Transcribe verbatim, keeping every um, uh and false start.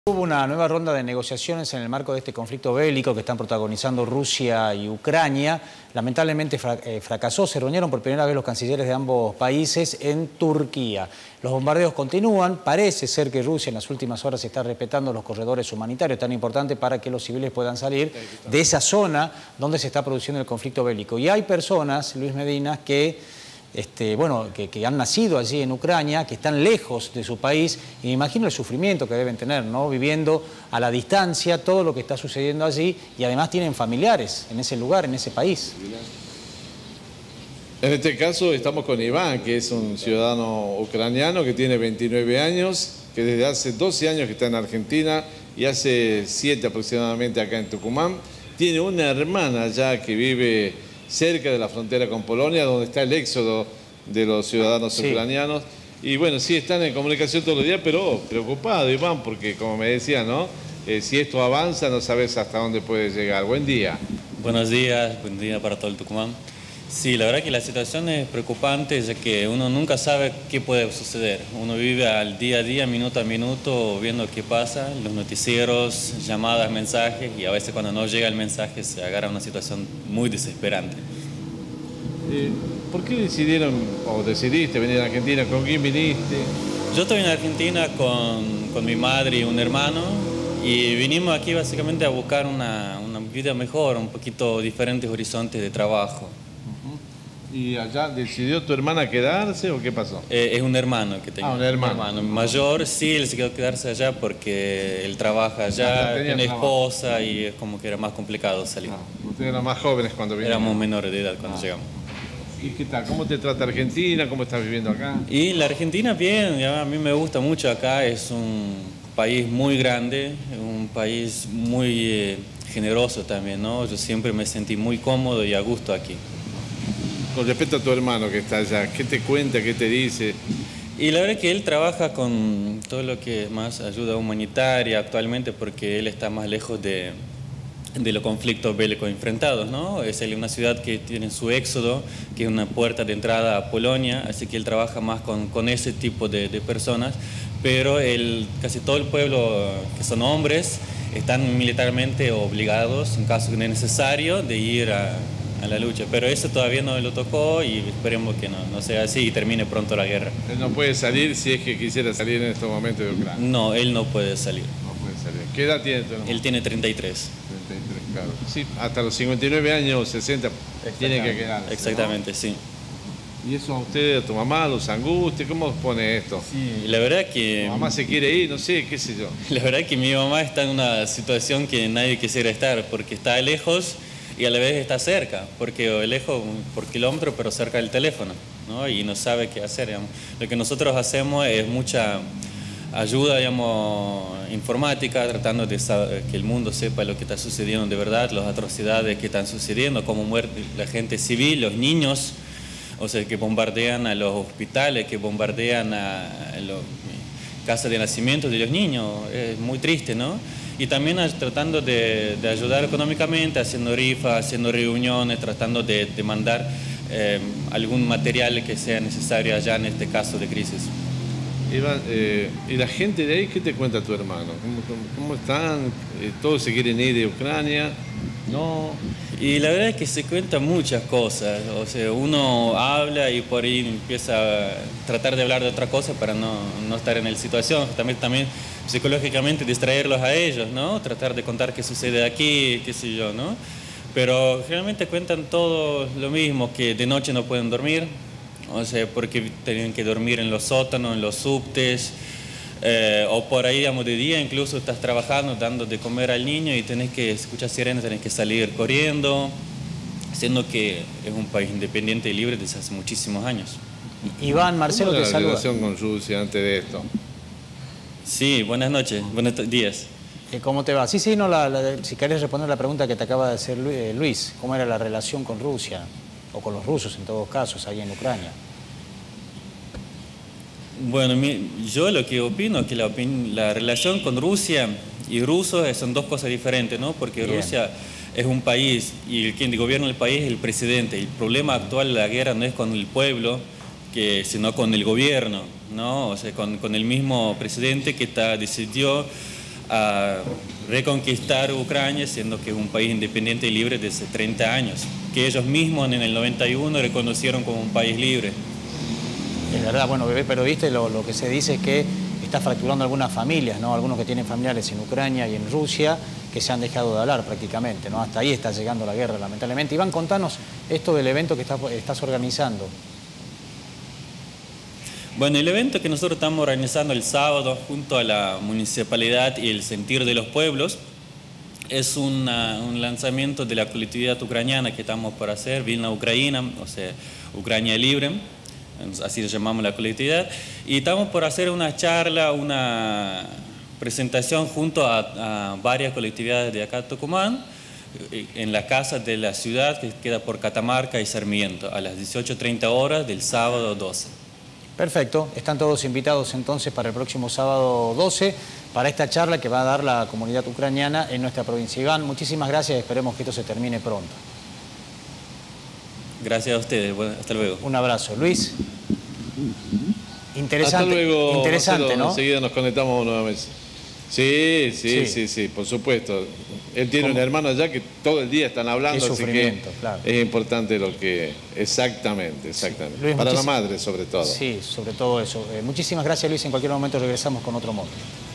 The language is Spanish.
Hubo una nueva ronda de negociaciones en el marco de este conflicto bélico que están protagonizando Rusia y Ucrania. Lamentablemente fracasó, se reunieron por primera vez los cancilleres de ambos países en Turquía. Los bombardeos continúan, parece ser que Rusia en las últimas horas está respetando los corredores humanitarios tan importantes para que los civiles puedan salir de esa zona donde se está produciendo el conflicto bélico. Y hay personas, Luis Medina, que... Este, bueno, que, que han nacido allí en Ucrania, que están lejos de su país, y me imagino el sufrimiento que deben tener, ¿no? Viviendo a la distancia todo lo que está sucediendo allí, y además tienen familiares en ese lugar, en ese país. En este caso estamos con Iván, que es un ciudadano ucraniano que tiene veintinueve años, que desde hace doce años que está en Argentina y hace siete aproximadamente acá en Tucumán. Tiene una hermana ya que vive cerca de la frontera con Polonia, donde está el éxodo de los ciudadanos sí. ucranianos. Y bueno, sí están en comunicación todos los días, pero preocupado, Iván, porque como me decía, ¿no? Eh, si esto avanza, no sabes hasta dónde puede llegar. Buen día. Buenos días, buen día para todo el Tucumán. Sí, la verdad que la situación es preocupante, ya que uno nunca sabe qué puede suceder. Uno vive al día a día, minuto a minuto, viendo qué pasa, los noticieros, llamadas, mensajes, y a veces cuando no llega el mensaje se agarra una situación muy desesperante. Eh, ¿Por qué decidieron, o decidiste venir a Argentina? ¿Con quién viniste? Yo estoy en Argentina con, con mi madre y un hermano, y vinimos aquí básicamente a buscar una, una vida mejor, un poquito diferentes horizontes de trabajo. ¿Y allá decidió tu hermana quedarse o qué pasó? Eh, es un hermano que tengo. Ah, un hermano. Un hermano mayor, sí, él se quedó quedarse allá porque él trabaja allá, ah, tiene esposa y es como que era más complicado salir. Ah, ustedes eran más jóvenes cuando vinieron. Éramos menores de edad cuando ah. llegamos. ¿Y qué tal? ¿Cómo te trata Argentina? ¿Cómo estás viviendo acá? Y la Argentina bien, ya, a mí me gusta mucho acá, es un país muy grande, un país muy eh, generoso también, ¿no? Yo siempre me sentí muy cómodo y a gusto aquí. Con respecto a tu hermano que está allá, ¿qué te cuenta, qué te dice? Y la verdad es que él trabaja con todo lo que es más ayuda humanitaria actualmente porque él está más lejos de, de los conflictos bélicos enfrentados, ¿no? Es una ciudad que tiene su éxodo, que es una puerta de entrada a Polonia, así que él trabaja más con, con ese tipo de, de personas, pero el, casi todo el pueblo, que son hombres, están militarmente obligados, en caso de necesario, de ir a... a la lucha, pero eso todavía no lo tocó y esperemos que no, no sea así y termine pronto la guerra. Él no puede salir si es que quisiera salir en estos momentos de Ucrania. No, él no puede salir. No puede salir. ¿Qué edad tiene tu hermano? Él tiene treinta y tres. treinta y tres, claro. Sí, hasta los cincuenta y nueve años, sesenta, tiene que quedarse. Exactamente, ¿no? Sí. ¿Y eso a usted, a tu mamá, los angustia? ¿Cómo os pone esto? Sí, la verdad que... Tu mamá se quiere ir, no sé, qué sé yo. La verdad que mi mamá está en una situación que nadie quisiera estar, porque está lejos y a la vez está cerca, porque lejos por kilómetro, pero cerca del teléfono, ¿no? Y no sabe qué hacer, digamos. Lo que nosotros hacemos es mucha ayuda, digamos, informática, tratando de saber, que el mundo sepa lo que está sucediendo de verdad, las atrocidades que están sucediendo, cómo muere la gente civil, los niños, o sea, que bombardean a los hospitales, que bombardean a las casas de nacimiento de los niños. Es muy triste, ¿no? Y también tratando de, de ayudar económicamente, haciendo rifas, haciendo reuniones, tratando de, de mandar eh, algún material que sea necesario allá en este caso de crisis. Iván, eh, ¿y la gente de ahí qué te cuenta tu hermano? ¿Cómo, cómo, cómo están? Eh, ¿Todos se quieren ir de Ucrania? ¿No? Y la verdad es que se cuentan muchas cosas, o sea, uno habla y por ahí empieza a tratar de hablar de otra cosa para no, no estar en la situación, también, también psicológicamente distraerlos a ellos, ¿no? Tratar de contar qué sucede aquí, qué sé yo, ¿no? Pero generalmente cuentan todo lo mismo, que de noche no pueden dormir, o sea, porque tienen que dormir en los sótanos, en los subtes, Eh, o por ahí, digamos, de día incluso estás trabajando, dando de comer al niño y tenés que escuchar sirenas, tenés que salir corriendo, siendo que es un país independiente y libre desde hace muchísimos años. Iván, Marcelo te saluda. ¿Cómo era la relación con Rusia antes de esto? Sí, buenas noches, buenos días. ¿Cómo te va? Sí, sí, no, la, la, si querés responder la pregunta que te acaba de hacer Luis, ¿cómo era la relación con Rusia? O con los rusos en todos casos, ahí en Ucrania. Bueno, yo lo que opino es que la, la relación con Rusia y rusos son dos cosas diferentes, ¿no? Porque Bien. Rusia es un país y quien gobierna el país es el presidente. El problema actual de la guerra no es con el pueblo, que, sino con el gobierno, ¿no? O sea, con, con el mismo presidente que está, decidió a reconquistar Ucrania, siendo que es un país independiente y libre desde treinta años, que ellos mismos en el noventa y uno reconocieron como un país libre. Es verdad, bueno, Bebé, pero viste, lo, lo que se dice es que está fracturando algunas familias, ¿no? Algunos que tienen familiares en Ucrania y en Rusia, que se han dejado de hablar prácticamente, ¿no? Hasta ahí está llegando la guerra, lamentablemente. Iván, contanos esto del evento que estás, estás organizando. Bueno, el evento que nosotros estamos organizando el sábado junto a la Municipalidad y el Sentir de los Pueblos es una, un lanzamiento de la colectividad ucraniana que estamos por hacer, Vilna Ucraina, o sea, Ucrania Libre, así le llamamos la colectividad, y estamos por hacer una charla, una presentación junto a, a varias colectividades de acá Tucumán, en la casa de la ciudad que queda por Catamarca y Sarmiento, a las dieciocho treinta horas del sábado doce. Perfecto, están todos invitados entonces para el próximo sábado doce, para esta charla que va a dar la comunidad ucraniana en nuestra provincia. Iván, muchísimas gracias, esperemos que esto se termine pronto. Gracias a ustedes, bueno, hasta luego. Un abrazo. Luis. Interesante, hasta luego, interesante, Marcelo, ¿no? Enseguida nos conectamos nuevamente. Sí, sí, sí, sí, sí, por supuesto. Él tiene un hermano allá que todo el día están hablando, Qué así que sufrimiento, claro. es importante lo que... Exactamente, exactamente. Sí. Luis, para la muchis- madre, sobre todo. Sí, sobre todo eso. Eh, muchísimas gracias, Luis. En cualquier momento regresamos con otro modo.